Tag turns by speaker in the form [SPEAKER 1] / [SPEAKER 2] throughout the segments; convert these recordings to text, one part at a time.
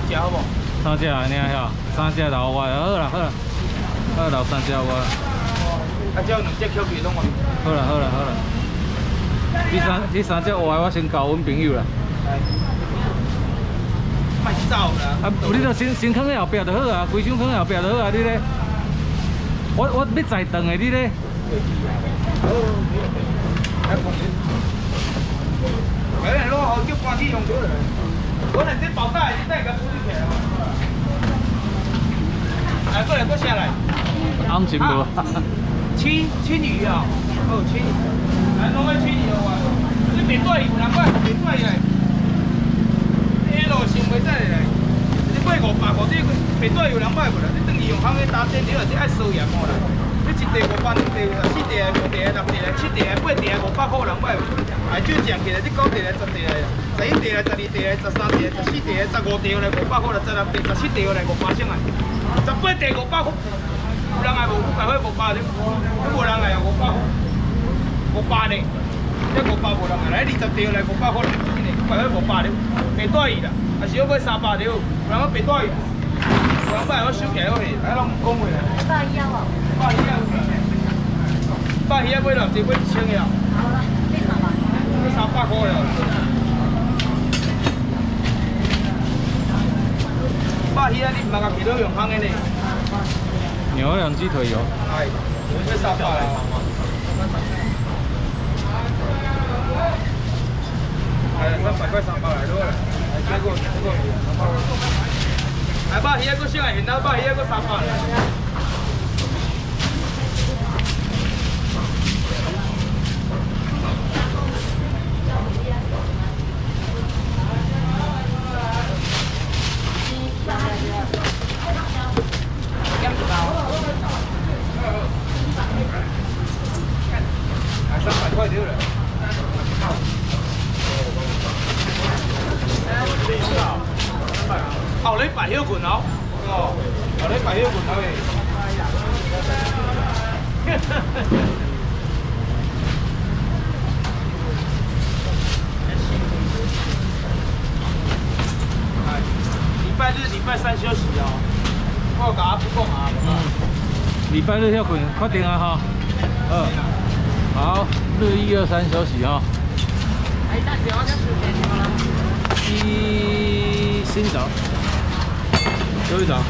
[SPEAKER 1] 只好无？3只安尼啊，3只留我，好啦，留3只我。啊，只有2只捡去拢我。好啦。这3只活我先交阮朋友啦。卖走啦！啊，你著先放喺后壁就好啊，规箱放喺后壁就好啊，你咧。我要载顿的，你咧。哎，攞好叫搬去用咗嚟。我嚟啲包袋，你帶個處理起來嘛。來，過來，下來。啱全部。青魚啊，哦，青魚。來，攞個青魚啊！你別帶有人買，別帶來。呢路想袂使嚟，你買500個，你別帶有人買無啦？你等於用行去打針，你話你愛收鹽無啦？你一地500，2地、4地、5地、6地、7地、8地500塊人買無？哎，少賺起來，你9地來、10地來，11地來、12地來、13地來、14地來、15地來500塊啦，16地、17地來500千啊，18地500塊，有人係無500塊500的，都無人係500塊，500的，一500無人係，來20地來500塊啦，500塊500的，別帶伊啦，還是要買300的，有人講別帶伊，有人買我收起來我去，哎，攏唔講話啦。120啊？120買了，只買1000嘅啊。好了，買300。300塊了。120你唔係個幾多用行嘅呢？牛兩雞腿油。係，買300啦。係300塊300來多啦。係，這個。係120個先係現到120個300啦。300塊條啦。後你白曉拳好，哦，後你白曉拳好嘅。禮拜日、禮拜3休息哦。我甲不講啊。禮拜日休拳，確定啊哈。好，日1、2、3休息哈。先走，休息走。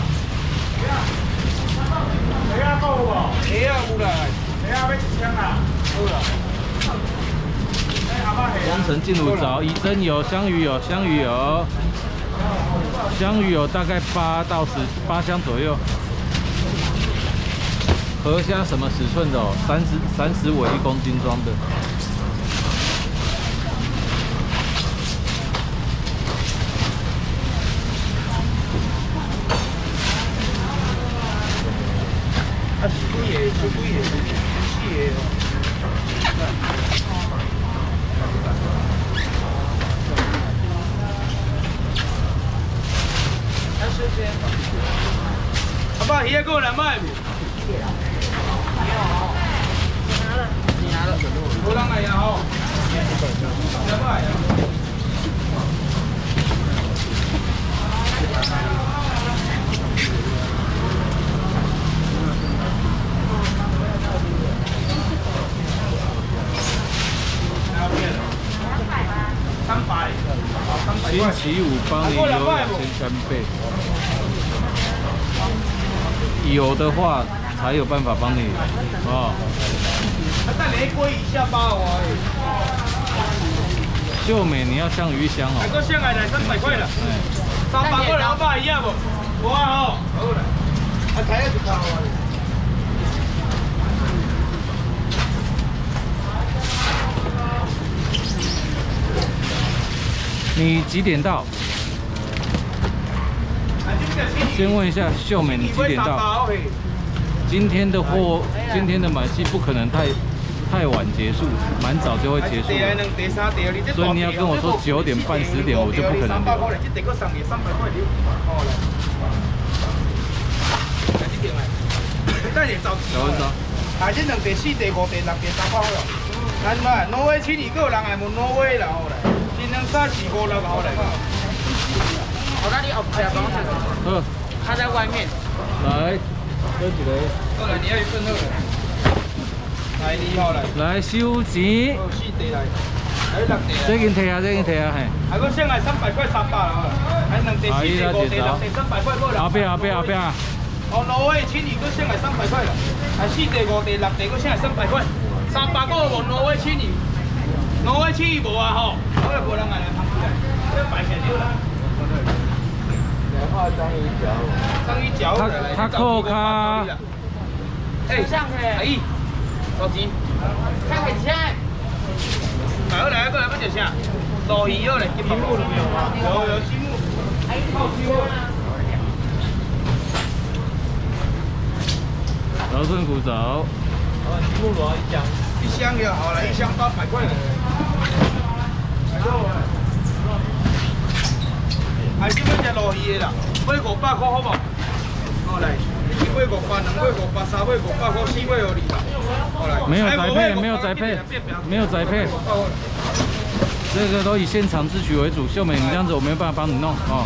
[SPEAKER 1] 你啊夠無？你啊有啦。你啊要1000啊？好啦。工程进入早，以真油、香鱼油、香鱼油大概8箱左右。河虾什么尺寸的哦？30尾1公斤装的。啊，是贵的，最贵的，是的哦。啊，小姐，阿爸，鱼还有人买无？你拿了，无人来呀吼。人买呀。星期五帮你有2000干贝，有的话才有办法帮你哦。带你龟以下包哦。秀美，你要像鱼香哦。个香来300块了，300块老板一样不？我哦，好了，啊，开一卡哦。你几点到？先问一下秀美，你几点到？今天的买气不可能太晚结束，蛮早就会结束了。所以你要跟我说9点半、10点，我就不可能留。小文章。啊，这2地、4地、5地、6地、300块哦。咱嘛，挪威7、2个人来问挪威啦，好嘞。2、3、4、5、6好嘞。 我那里哦，不要帮我这个。他在外面。
[SPEAKER 2] 来，这几个。
[SPEAKER 1] 过来，你要一份那个。来，你好来。
[SPEAKER 2] 来收钱。
[SPEAKER 1] 哦，4地来。还有6地啊。
[SPEAKER 2] 这件摕啊，这件摕啊，嘿。
[SPEAKER 1] 还佫剩来300块300啦，还2地4地5地6地300块过来。
[SPEAKER 2] 后壁。
[SPEAKER 1] 哦，挪威青鱼佫剩来300块啦，还4地5地6地佫剩来300块，300个无挪威青鱼，挪威青鱼无啊吼，我也无人来捧起来，这摆起来了。章鱼脚，
[SPEAKER 2] 他扣卡。
[SPEAKER 1] 哎，阿姨，手机，看很香。来，过来，要叫啥？鲈鱼好嘞，金目有吗？有金目，好金目。
[SPEAKER 2] 老顺古走。
[SPEAKER 1] 金目螺一箱就好了，1箱800块。还是要食鲈鱼的啦，买500块好不好？好来，一买500，2买500，3买500块，4买50啦。好来。
[SPEAKER 2] 没有宅配，没有宅配，没有宅配。这个都以现场自取为主，秀美，你这样子我没有办法帮你弄哦。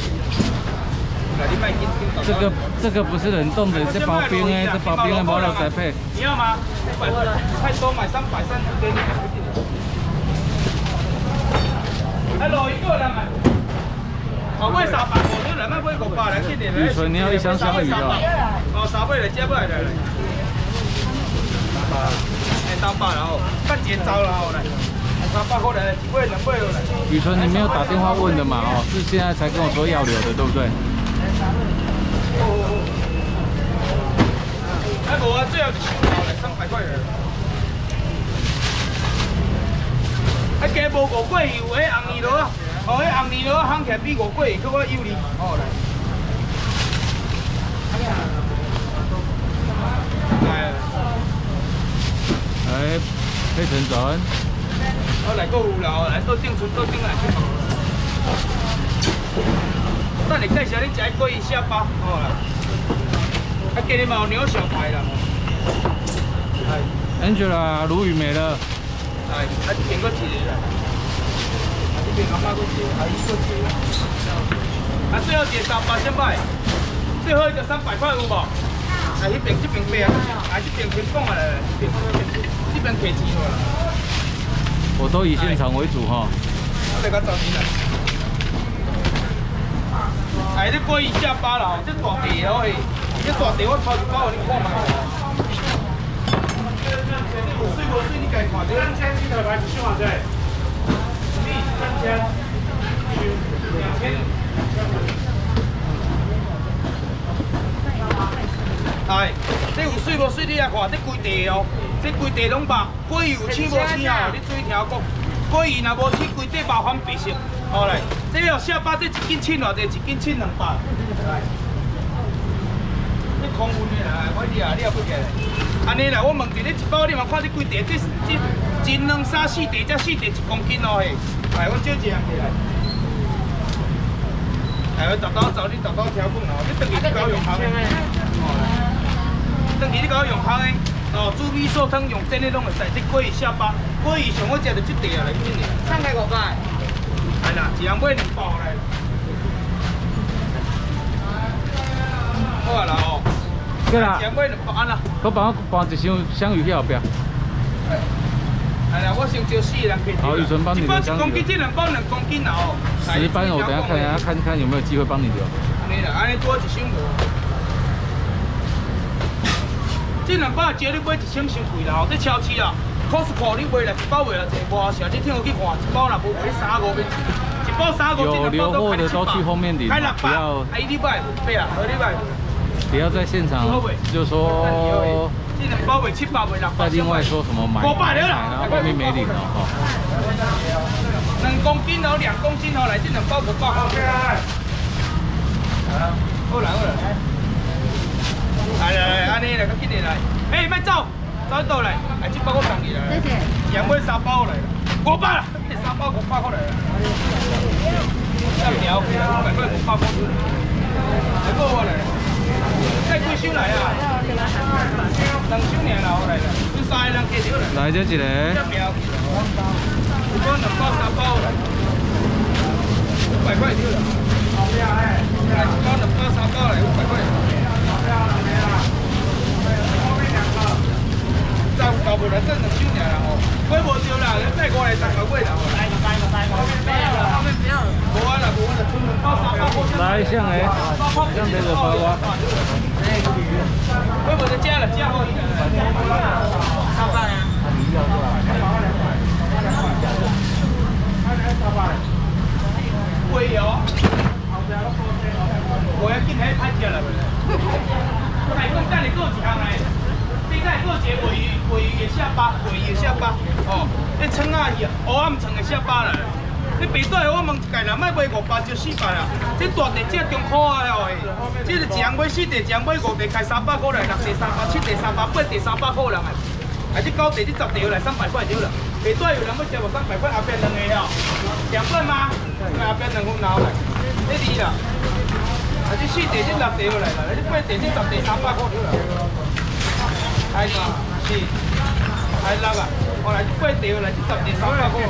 [SPEAKER 2] 这个不是冷冻的，是包冰哎，这包冰的没有宅配。
[SPEAKER 1] 你要吗？500块，菜多买330给你。哎，鲈鱼过来买。哦，买300，我来买500来，今年来。
[SPEAKER 2] 雨纯，你要1箱香鱼啊？
[SPEAKER 1] 哦，300来，接不来来。300然后看节招了哦来。300块来，1买2买来。
[SPEAKER 2] 雨纯，你没有打电话问的嘛？哦，是现在才跟我说要留的，对不对？哎，无啊，最后就来300块来。啊，加无5桂油，迄红鱼螺啊，哦，迄红鱼螺烘起来比5桂油搁较有利。哦来。 来，配成转。
[SPEAKER 1] 我来购有啦，来倒顶来去。等你介绍你食迄桂鱼下巴，好啦。啊，今日嘛有牛小排啦。
[SPEAKER 2] Angela， 鲈鱼没了。
[SPEAKER 1] 哎，啊，这边搁一个啦。啊，这边阿妈搁一个，阿姨搁一个。啊，最后一个300先买，最后一个300块有无？啊，这边卖啊，啊，这边先讲下来，这边客气了。
[SPEAKER 2] 我都以现场为主哈。
[SPEAKER 1] 我来甲找你啦。哎，这桂鱼下巴啦，这大地哦嘿，这大地我头一包你看嘛。有水无水你家看着。3000头牌是啥子？3000。2000。哎，这有水无水你来看，这规地哦。这规地拢白，桂鱼有青无青啊！你注意听我讲，桂鱼若无青，规地麻烦白色。好来，这要下巴，这一斤称偌济？一斤称200。来，这空运的啦，我你也不起来。安尼啦，我问一你一包，你嘛看这规地，这斤2、3、4地，这4地1公斤哦嘿。来，我少一样起来。来，我豆豆找你豆豆调粉哦，你等于你搞用行的。好来，等于你搞用行的。哦，猪米寿汤用真的拢会使，这桂鱼下巴，桂鱼上好食就这地啊来，今年。3个500。系啦，一人买2包来。好啊啦哦。对啦。一人买2包安啦。
[SPEAKER 2] 我帮我搬一箱香鱼去后边。
[SPEAKER 1] 系啦，我先招4个人客。
[SPEAKER 2] 好，雨纯帮你留香鱼。1
[SPEAKER 1] 公斤，这2包2公斤啦哦。
[SPEAKER 2] 10班我等下看有没有机会帮你留。
[SPEAKER 1] 安尼啦，安尼多一箱无。这2包招你买1箱伤贵啦，这超市啦 ，Costco 你买来1包卖啊济，无啥你听我去看，1包若无买3、5面，1包3、5，
[SPEAKER 2] 有留货的都去后面领，不要。
[SPEAKER 1] 哎，你买对啊，你买。
[SPEAKER 2] 不要在现场就说。
[SPEAKER 1] 这2包卖700，卖600。
[SPEAKER 2] 再另外说什么买500了，然后后面没领了哈。
[SPEAKER 1] 2公斤哦，2公斤哦，来这2包500块。好来。来，安尼来，较紧点来。哎，莫走，走倒来。哎，这包我送你来。谢谢。2买3包来了，500啦，这3包500块来了。要条，500块500块。来过我来。再几箱来啊？2箱尔啦，我来了。你3个人加少来。
[SPEAKER 2] 来这一个。
[SPEAKER 1] 这苗，1包2包3包来。 300块对了。好漂亮哎！来1包2包3包来500块。好漂亮没啦？后面2个。再有搞不来，这2箱尔啦吼。买无着啦，你再过来3个买啦。来个。后面不要了，后面不要了。无啊啦，无啊啦，出门包3包。
[SPEAKER 2] 来像诶，像这个包啊。
[SPEAKER 1] 买无就加了，加好伊。3包呀。贵哦。我要进来拍起来了。海公带你过几项来？你再过节尾鱼的下巴，哦，你葱啊鱼，蚵仔唔葱的下巴啦。你白带我问一界啦，卖卖500就400啦。这大地只中可啊哦，这是一人买4地，一人买5地，开300块来，6地300，7地300，8地300块人啊。啊，这9地这10地要来300块对了。白带有人要接无300块，后边2个哦，2份吗？后边2份拿来，这2啦。啊，这4地这6地要来啦，这8地这10地300块对了。係嘛？是，係6啊！我嚟8地嚟10地300塊。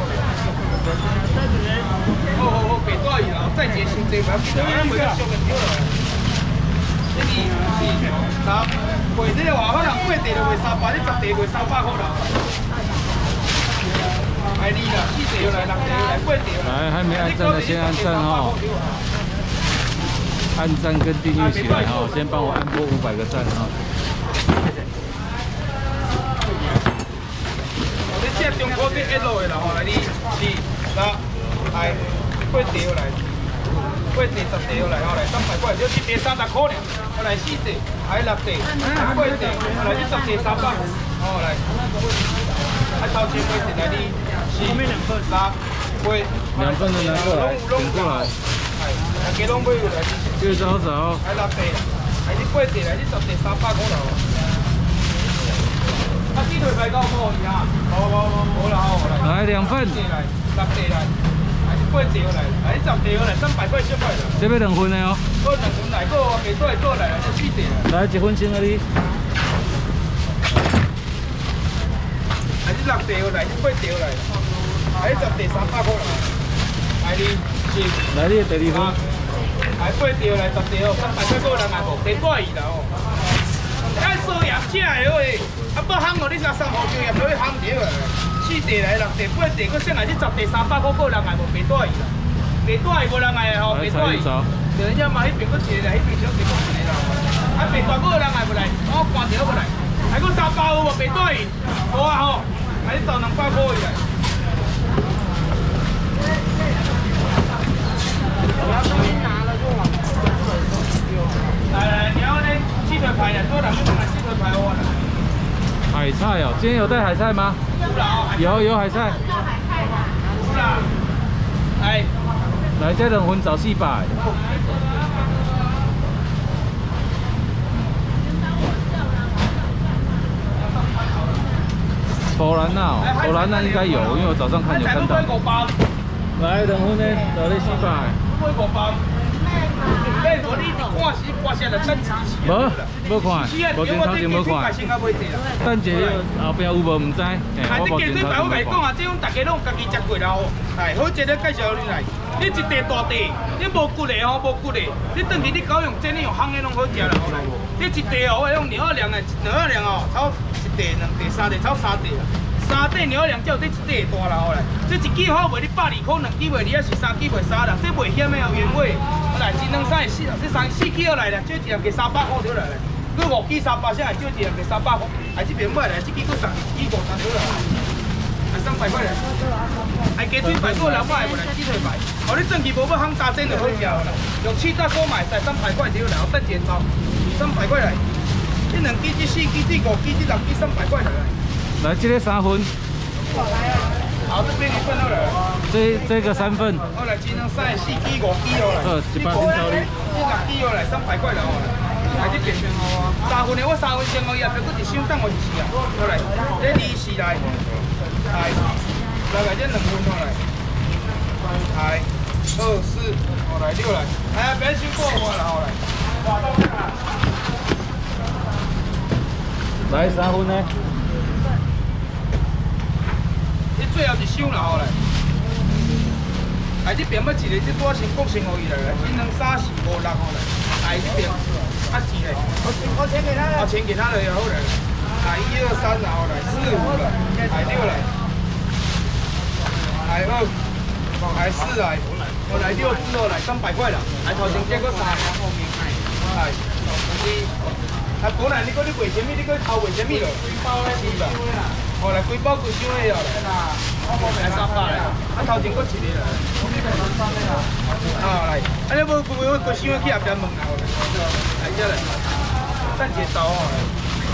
[SPEAKER 1] 好，俾多餘啦，再節先地咪變咗每個上嘅條啦。呢啲是嗱，為啲話可能8地就為300，啲10地為300塊啦。係呢啦，4地要嚟，6地要嚟，8地要嚟。
[SPEAKER 2] 來，還沒按讚的先按讚哈，按讚跟訂閱起來哈，先幫我按過500個讚哈。这中國啲1路嘅啦，嚟啲是啦，係8地要嚟，8地10地要嚟，我嚟300塊，有1地30塊咧，我嚟4地，係6地，8地，我嚟啲10地300，我嚟，係頭前8地嚟啲4、6、8，2份的拿過來，點過來，
[SPEAKER 1] 係幾多杯要嚟？
[SPEAKER 2] 越早找，
[SPEAKER 1] 係6地，係啲8地嚟啲10地300嗰度。啊，雞腿排夠冇而家？冇啦，
[SPEAKER 2] 來2份。
[SPEAKER 1] 6地嚟，8地嚟，係10地嚟，300塊出嚟啦。
[SPEAKER 2] 這邊2份的哦。
[SPEAKER 1] 嗰2份嚟，嗰個幾多嚟嚟，就4地嚟。
[SPEAKER 2] 來1份先嗰啲。
[SPEAKER 1] 係啲6地嚟，啲8地嚟，係10地300塊嚟，係啲是。
[SPEAKER 2] 來啲第2份。
[SPEAKER 1] 係8地嚟，10地哦，300塊嗰個人係冇，地多二啦哦。哎，收入正的喂，啊不夯哦，你才3號就入去夯掉啊！4地嚟，6地、8地，佮剩下啲10地300塊個人係無白帶啦，白帶個人係吼白帶。就人家嘛，迄邊個一個嚟，迄邊小地個一個啦。啊，白帶個人係無嚟，我關掉個嚟，係個300有無白帶？無啊吼，係賺200塊嚟。來，你要那雞腿排的，多2個買雞腿排我的。
[SPEAKER 2] 海菜哦，今天有帶海菜嗎？有海菜。
[SPEAKER 1] 有啦。哎。
[SPEAKER 2] 來，這2份找400。波蘭娜，波蘭娜應該有，因為我早上看有看到。來2份呢，找你400。無看，無前頭前無看，等者後邊有無唔知。
[SPEAKER 1] 我無前頭前無看。講啊，這種大家攏家己食過啦吼。係，好，這個介紹你來。你一地大地，你無骨的吼，無骨的，你等於你搞用煎，你用烘的攏好食啦吼。你一地哦，我用2兩的，2兩哦，炒1地、2地、3地，炒3地啦。3地2兩，才有這1地大啦吼來。這1支好賣你120塊，2支賣你也是3支賣3啦，這袂險的哦，原味。來，1、2、3、4，這4支來啦，這1人給300塊條來啦。佢5支300，先係這1人給300塊，係這邊賣來，這支佢10支5條來，係300塊來。係雞腿排個200塊來，雞腿排。哦，你整期無要烘大煎就好食啦，用氣炸鍋賣曬300塊條來，我等煎炒300塊來。這2支、這4支、這5支、這6支300塊來。
[SPEAKER 2] 來，這個3份。
[SPEAKER 1] 好，這邊2份好來。
[SPEAKER 2] 這個3份。
[SPEAKER 1] 我來1、2、3、4支、5支好來。
[SPEAKER 2] 100先收你。
[SPEAKER 1] 這6支好來300塊來好來。係這邊3份的，我3份先我入邊嗰1箱等我1次啊。好來，這2、4來，係，來來這2份好來，係2、4，好來6來，係啊，別先過我啦好來。
[SPEAKER 2] 來3份呢？
[SPEAKER 1] 你最後1箱啦好來。
[SPEAKER 2] 来这边要一个，这多先国先互伊来，1、2、3、4、5、6好来。来这边，啊钱嘞，我钱给他了，钱给他了也好来。来1、2、3然后来4、5了，来6来，来2，来4来，我来6之后来300块啦，来头前加个3，来，啊本来你讲你卖什么，你讲头卖什么咯？几包咧？是吧？哦来几包几箱的了来，来300来，啊头前搁一个来，啊来，啊你无几箱去后边问啦，来这来，等一刀哦来。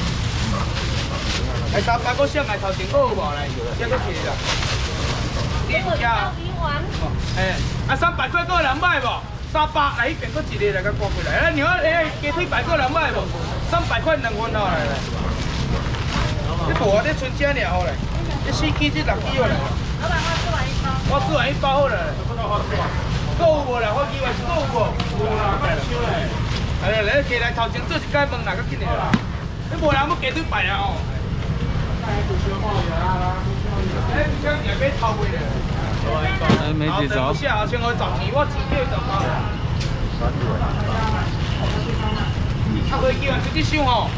[SPEAKER 2] 来300个箱，来头前个有无来？这个一个啦。店家。哎，啊300块个人买无？300来，迄边个一个来，甲挂过来。啊，你讲鸡腿排个人买无？300块2份好来。这无啊，这剩这尔好来。这4支，这6支好来。老板，我吃完1包好来。够有无啦？我以为是够有无？有啦，快收嘞。来来，起来头前做一摆问啦，较紧嘞啦。你无人要鸡腿排啊？哦。哎，你讲也别偷回来。
[SPEAKER 3] 没几招。
[SPEAKER 2] 下先我找钱，我钱叫找包。啊，飞机啊，直接收吼。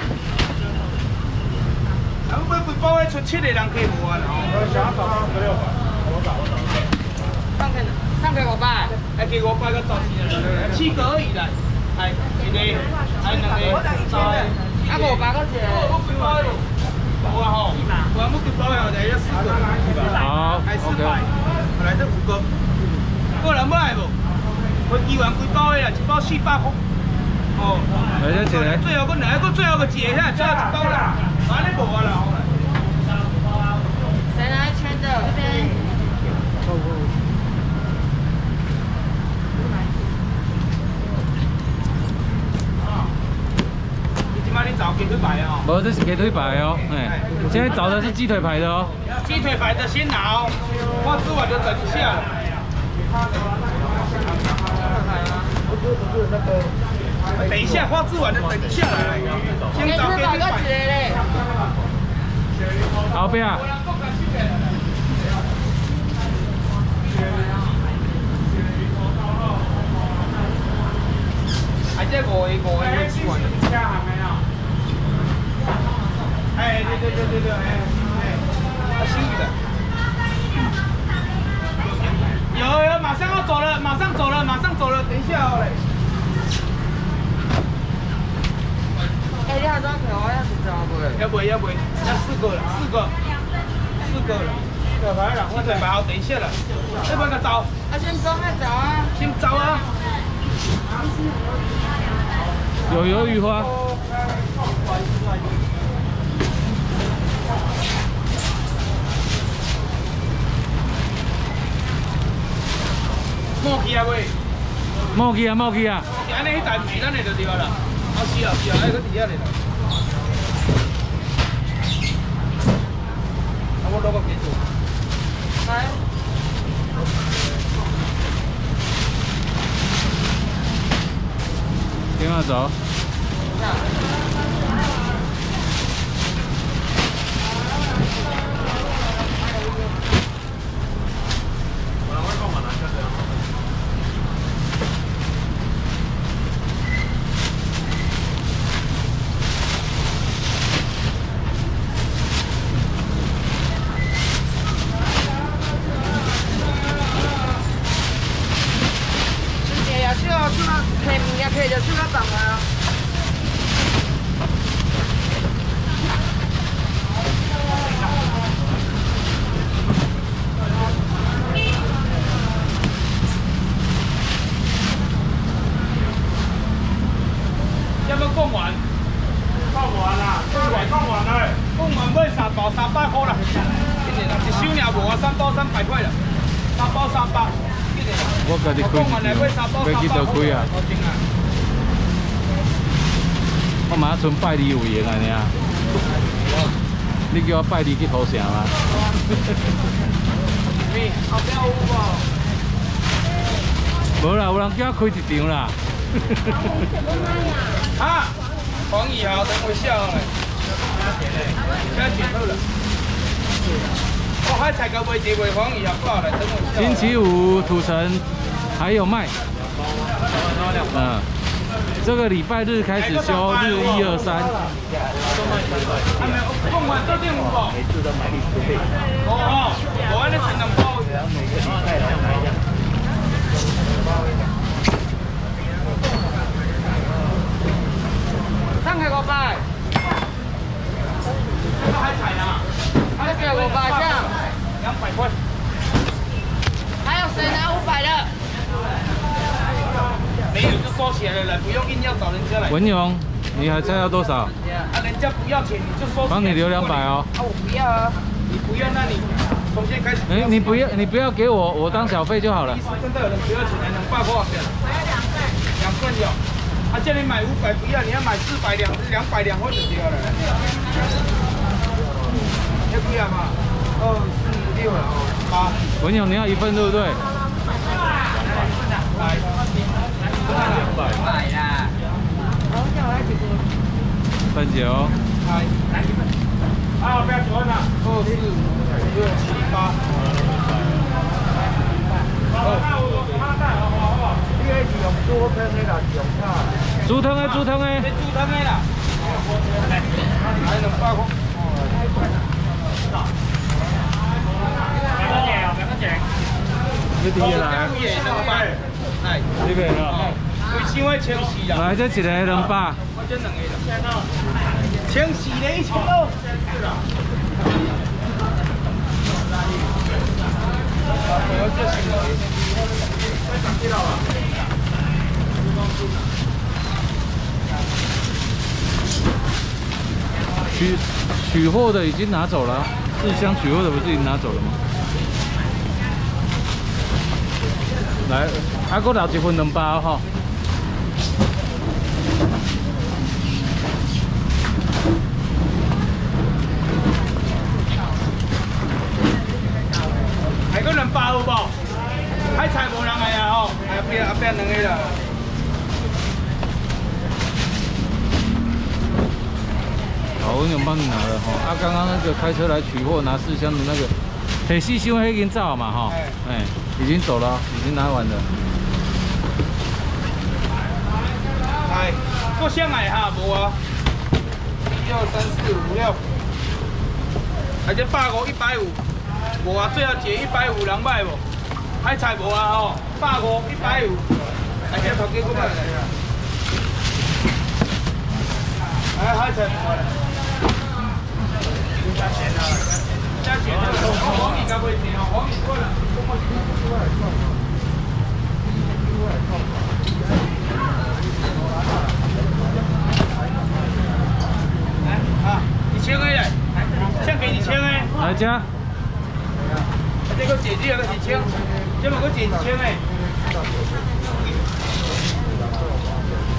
[SPEAKER 2] 啊，我买几包的，剩7个人客无啊啦。我想找600，我找。上个500，哎，给500个找钱了，7个而已啦。哎，一个，还2个，啊500个钱。我几包咯？有啊吼，我要几包呀？来要4个。
[SPEAKER 3] 好
[SPEAKER 2] ，OK。来这5个，个人买无？飞机员几包的啦？1包400块。哦，
[SPEAKER 3] 来这一个。
[SPEAKER 2] 最后个2个，最后个一个，最后1包啦。反正无啊啦。
[SPEAKER 4] 谁来圈的？这边。
[SPEAKER 2] 你今摆你找鸡腿排啊？
[SPEAKER 3] 无，这是鸡腿排哦，哎，现在找的是鸡腿排的哦。
[SPEAKER 2] 鸡腿排的先拿哦，我吃完就等一下。等一下，花枝丸的等一下来。先找鸡腿排。
[SPEAKER 3] 后边啊。
[SPEAKER 2] 还这5个花枝丸。哎，对，哎，新宇的。有，马上要走了，马上走了，等一下哦嘞。
[SPEAKER 4] 哎，你还多少条？我要是交不？
[SPEAKER 2] 要4个了，4个了。对牌了，我对牌好，等一下了。要不要个走？
[SPEAKER 4] 啊，先走还走啊？
[SPEAKER 2] 先走啊。
[SPEAKER 3] 有鱿鱼花。
[SPEAKER 2] 冒气啊喂！
[SPEAKER 3] 冒气啊！
[SPEAKER 2] 安尼迄台唔是咱的就对啦。啊是啊，哎，搁伫遐咧啦。啊，我攞个几组。来。
[SPEAKER 3] 跟我走。
[SPEAKER 4] 可以就去那档啊。
[SPEAKER 2] 要不要讲完？
[SPEAKER 1] 讲完啦，讲完了。
[SPEAKER 2] 讲完买3包300块啦，一箱也无啊，3包300块啦，3包300。
[SPEAKER 3] 我家己开要去倒开啊！我马上剩拜2有闲啊尔。你叫我拜2去投降啊？
[SPEAKER 2] 后壁有无？
[SPEAKER 3] 无啦，有人叫我开一场啦。
[SPEAKER 2] 啊！黄宇豪，等我一下哦。不要剪好了。 我海菜个卖地卖黄鱼啊，不好来等我。
[SPEAKER 3] 星期五土城还有卖。这个礼拜日开始休，日1、2、3。
[SPEAKER 2] 凤丸这店有无？每次都买你10倍。哦，我安尼只能包。每个礼拜来买一样。
[SPEAKER 4] 3个500。
[SPEAKER 2] 这个海菜啊，
[SPEAKER 4] 这个500这样。
[SPEAKER 2] 200块。
[SPEAKER 4] 还有谁拿500的？
[SPEAKER 2] 没有就收起来了，不用硬要找人家来。
[SPEAKER 3] 文勇，你海菜要多少？
[SPEAKER 2] 啊，人家不要钱你就收。
[SPEAKER 3] 帮你留200哦。
[SPEAKER 4] 啊，我不要啊。
[SPEAKER 2] 你不要，那你从现在开始。
[SPEAKER 3] 哎，你不要给我，我当小费就好了。
[SPEAKER 2] 真的有人不要钱还能办多少钱？2份有。他叫你买500不要，你要买400两，200两或者对了。要不要嘛？2、4、6了哦，8。
[SPEAKER 3] 文勇，你要1份对不对？
[SPEAKER 2] 来，200啦。
[SPEAKER 3] 份9。
[SPEAKER 2] 来，1份。啊，不要9份啦。2、4、5、6、7、8。
[SPEAKER 3] 猪汤的。
[SPEAKER 2] 猪汤的啦。还能8块。
[SPEAKER 3] 你第一来。
[SPEAKER 2] 来，
[SPEAKER 3] 这边啊。
[SPEAKER 2] 为什么清洗啦？
[SPEAKER 3] 来，这一个200。
[SPEAKER 2] 我这2个啦。清洗的1200。
[SPEAKER 3] 取货的已经拿走了，4箱取货的不是已经拿走了吗？来，还给我留1份200哈。
[SPEAKER 2] 还搁200有无？海菜无人来啊吼，后边2个啦。
[SPEAKER 3] 好，文勇帮你拿了哈。刚刚那个开车来取货拿4箱的那个，很细心已经照嘛哈。已经走了，已经拿完了。
[SPEAKER 2] 来，各箱来哈，无啊。1、2、3、4、5、6。还这150、150，无啊，最后一个150人买无？海菜无啊吼，150、150。还这头家搁买来啦。海菜无啦。加钱啊！加钱啊！黄鱼加袂甜哦，黄鱼过来，啊，1000个嘞，先给1000个。
[SPEAKER 3] 来加。
[SPEAKER 2] 这个姐姐有个1000，这么个姐1000个。